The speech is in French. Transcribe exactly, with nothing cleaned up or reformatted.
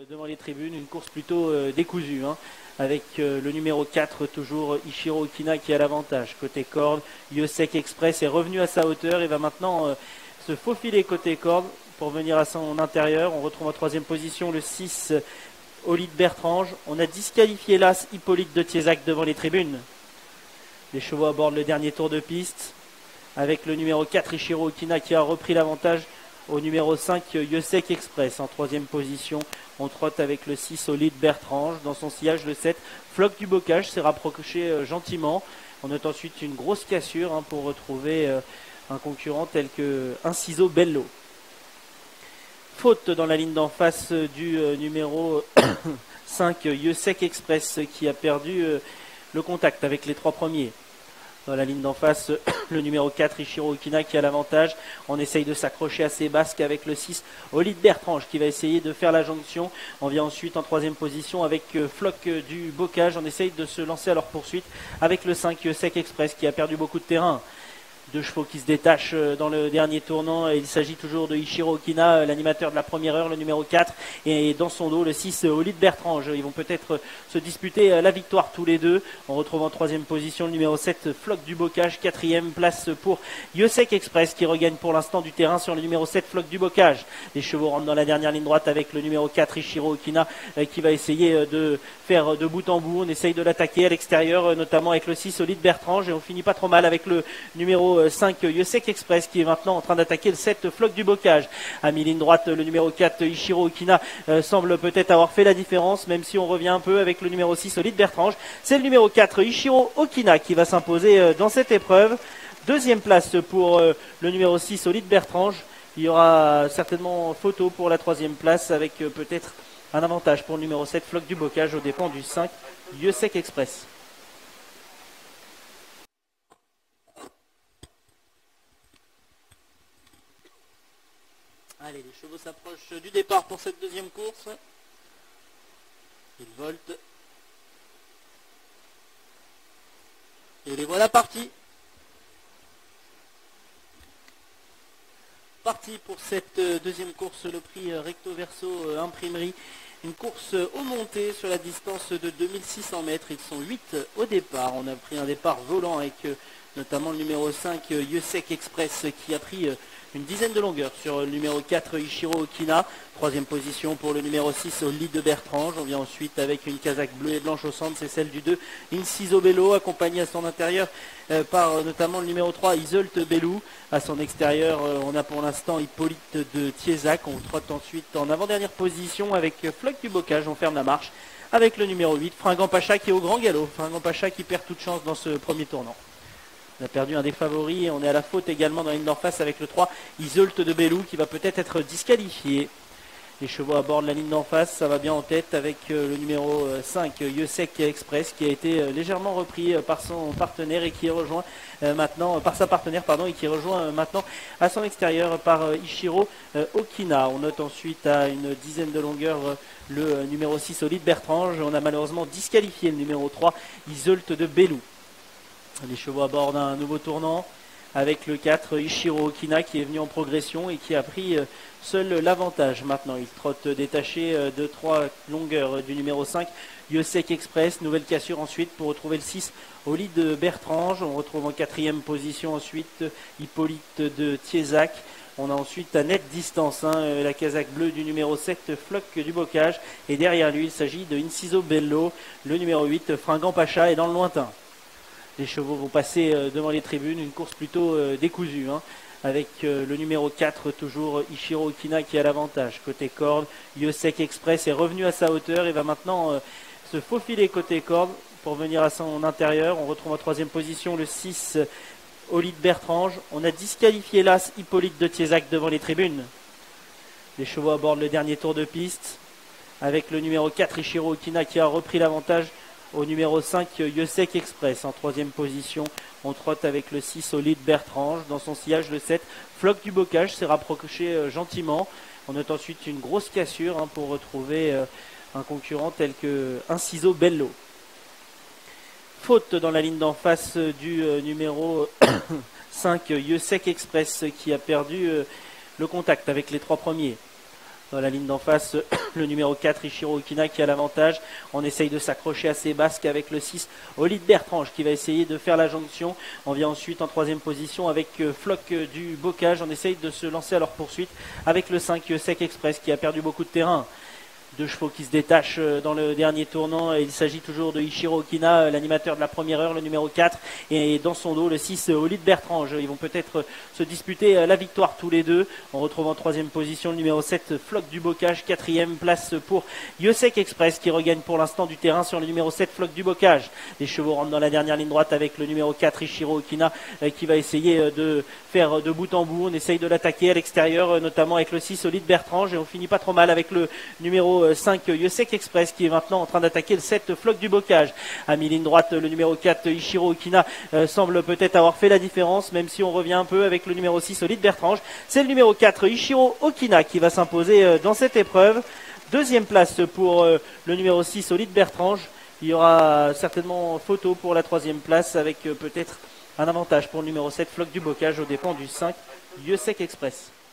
devant les tribunes, une course plutôt euh, décousue, hein, avec euh, le numéro quatre, toujours Ichiro Okina qui a l'avantage. Côté corde, Yosek Express est revenu à sa hauteur et va maintenant euh, se faufiler côté corde pour venir à son intérieur. On retrouve en troisième position le six, Olide Bertrange. On a disqualifié l'As Hippolyte de Thiézac devant les tribunes. Les chevaux abordent le dernier tour de piste avec le numéro quatre, Ichiro Okina qui a repris l'avantage au numéro cinq, Yosek Express. En troisième position, on trotte avec le six, Olide Bertrange. Dans son sillage, le sept, Floc du Bocage s'est rapproché euh, gentiment. On note ensuite une grosse cassure hein, pour retrouver euh, un concurrent tel que un ciseau Bello. Faute dans la ligne d'en face euh, du euh, numéro cinq, Yosek Express qui a perdu euh, le contact avec les trois premiers. Dans la ligne d'en face, le numéro quatre, Ichiro Okina qui a l'avantage. On essaye de s'accrocher à ses basques avec le six, Olide Bertrange qui va essayer de faire la jonction. On vient ensuite en troisième position avec Floc du Bocage. On essaye de se lancer à leur poursuite avec le cinq, Yosek Express qui a perdu beaucoup de terrain. Deux chevaux qui se détachent dans le dernier tournant. Il s'agit toujours de Ichiro Okina, l'animateur de la première heure, le numéro quatre. Et dans son dos, le six, Olide Bertrange. Ils vont peut-être se disputer la victoire tous les deux. On retrouve en troisième position le numéro sept, Floc du Bocage. Quatrième place pour Yosek Express qui regagne pour l'instant du terrain sur le numéro sept, Floc du Bocage. Les chevaux rentrent dans la dernière ligne droite avec le numéro quatre, Ichiro Okina, qui va essayer de faire de bout en bout. On essaye de l'attaquer à l'extérieur, notamment avec le six, Olide Bertrange. Et on finit pas trop mal avec le numéro cinq, Yosek Express qui est maintenant en train d'attaquer le sept, Floc du Bocage. À mi-ligne droite, le numéro quatre, Ichiro Okina euh, semble peut-être avoir fait la différence, même si on revient un peu avec le numéro six, Olide Bertrange. C'est le numéro quatre, Ichiro Okina qui va s'imposer euh, dans cette épreuve. Deuxième place pour euh, le numéro six, Olide Bertrange. Il y aura certainement photo pour la troisième place avec euh, peut-être un avantage pour le numéro sept, Floc du Bocage aux dépens du cinq, Yosek Express. Allez, les chevaux s'approchent du départ pour cette deuxième course. Ils voltent. Et les voilà partis. Parti pour cette deuxième course, le prix Recto Verso Imprimerie. Une course au monté sur la distance de deux mille six cents mètres. Ils sont huit au départ. On a pris un départ volant avec notamment le numéro cinq, Yosek Express, qui a pris une dizaine de longueurs sur le numéro quatre, Ichiro Okina. Troisième position pour le numéro six, Olide Bertrange. On vient ensuite avec une casaque bleue et blanche au centre, c'est celle du deux, Inciso Bello, accompagné à son intérieur euh, par euh, notamment le numéro trois, Isolt Bellou. À son extérieur, euh, on a pour l'instant Hippolyte de Thiézac. On trotte ensuite en avant-dernière position avec euh, Floc du Bocage. On ferme la marche avec le numéro huit, Fringant Pacha qui est au grand galop. Fringant Pacha qui perd toute chance dans ce premier tournant. On a perdu un des favoris et on est à la faute également dans la ligne d'en face avec le trois, Isolt de Bellou qui va peut-être être disqualifié. Les chevaux abordent la ligne d'en face, ça va bien en tête avec le numéro cinq, Yosek Express, qui a été légèrement repris par son partenaire et qui est rejoint maintenant, par sa partenaire pardon, et qui est rejoint maintenant à son extérieur par Ichiro Okina. On note ensuite à une dizaine de longueurs le numéro six, Olide Bertrange. On a malheureusement disqualifié le numéro trois, Isolt de Bellou. Les chevaux abordent un nouveau tournant avec le quatre, Ichiro Okina, qui est venu en progression et qui a pris seul l'avantage. Maintenant, il trotte détaché de trois longueurs du numéro cinq, Yosek Express. Nouvelle cassure ensuite pour retrouver le six, Olide Bertrange. On retrouve en quatrième position ensuite Hippolyte de Thiézac. On a ensuite à nette distance hein, la casaque bleue du numéro sept, Floc du Bocage. Et derrière lui, il s'agit de Inciso Bello. Le numéro huit, Fringant Pacha, est dans le lointain. Les chevaux vont passer euh, devant les tribunes, une course plutôt euh, décousue, hein, avec euh, le numéro quatre, toujours Ichiro Okina qui a l'avantage. Côté corde, Yosek Express est revenu à sa hauteur et va maintenant euh, se faufiler côté corde pour venir à son intérieur. On retrouve en troisième position le six, euh, Olide Bertrange. On a disqualifié l'As Hippolyte de Thiézac devant les tribunes. Les chevaux abordent le dernier tour de piste avec le numéro quatre, Ichiro Okina qui a repris l'avantage au numéro cinq, Yosek Express. En troisième position, on trotte avec le six, Olide Bertrange. Dans son sillage, le sept, Floc du Bocage s'est rapproché euh, gentiment. On note ensuite une grosse cassure hein, pour retrouver euh, un concurrent tel que Inciso Bello. Faute dans la ligne d'en face euh, du euh, numéro cinq, Yosek Express, qui a perdu euh, le contact avec les trois premiers. Dans la ligne d'en face, le numéro quatre, Ishiro Okina, qui a l'avantage. On essaye de s'accrocher à ses basques avec le six, Olid Bertrange, qui va essayer de faire la jonction. On vient ensuite en troisième position avec Floc du Bocage. On essaye de se lancer à leur poursuite avec le cinq, Sec Express, qui a perdu beaucoup de terrain. Deux chevaux qui se détachent dans le dernier tournant. Il s'agit toujours de Ishiro Okina, l'animateur de la première heure, le numéro quatre. Et dans son dos, le six, Olid Bertrange. Ils vont peut-être se disputer la victoire tous les deux. On retrouve en troisième position le numéro sept, Floc du Bocage. Quatrième place pour Yosek Express qui regagne pour l'instant du terrain sur le numéro sept, Floc du Bocage. Les chevaux rentrent dans la dernière ligne droite avec le numéro quatre, Ishiro Okina, qui va essayer de faire de bout en bout. On essaye de l'attaquer à l'extérieur, notamment avec le six, Olid Bertrange. Et on finit pas trop mal avec le numéro cinq, Yosek Express, qui est maintenant en train d'attaquer le sept, Floc du Bocage. À mi-ligne droite, le numéro quatre, Ishiro Okina, euh, semble peut-être avoir fait la différence, même si on revient un peu avec le numéro six, Olid Bertrange. C'est le numéro quatre, Ishiro Okina, qui va s'imposer euh, dans cette épreuve. Deuxième place pour euh, le numéro six, Olid Bertrange. Il y aura certainement photo pour la troisième place, avec euh, peut-être un avantage pour le numéro sept, Floc du Bocage, aux dépens du cinq, Yosek Express.